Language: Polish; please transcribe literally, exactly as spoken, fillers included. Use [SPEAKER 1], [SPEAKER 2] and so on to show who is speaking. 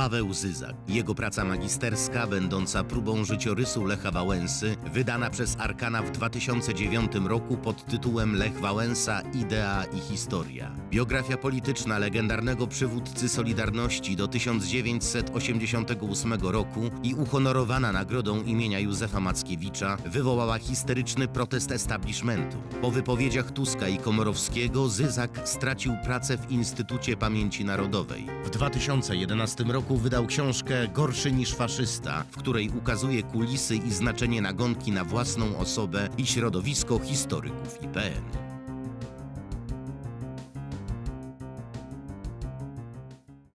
[SPEAKER 1] Paweł Zyzak. Jego praca magisterska, będąca próbą życiorysu Lecha Wałęsy, wydana przez Arkana w dwa tysiące dziewiątym roku pod tytułem Lech Wałęsa – idea i historia. Biografia polityczna legendarnego przywódcy Solidarności do tysiąc dziewięćset osiemdziesiątego ósmego roku i uhonorowana nagrodą imienia Józefa Mackiewicza wywołała histeryczny protest establishmentu. Po wypowiedziach Tuska i Komorowskiego Zyzak stracił pracę w Instytucie Pamięci Narodowej. W dwa tysiące jedenastym roku wydał książkę Gorszy niż faszysta, w której ukazuje kulisy i znaczenie nagonki na własną osobę i środowisko historyków I P N.